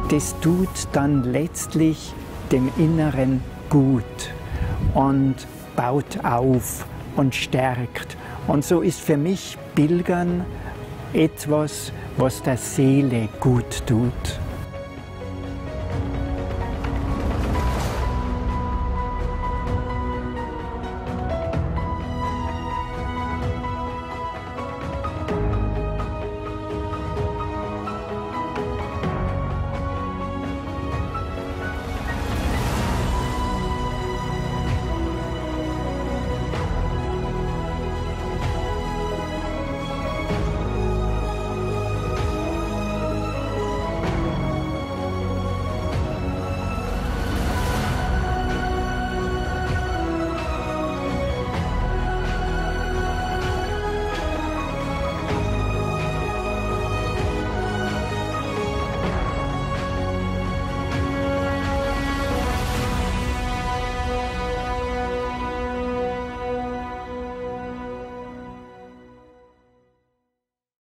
das tut dann letztlich dem Inneren gut und baut auf und stärkt. Und so ist für mich Pilgern etwas, was der Seele gut tut.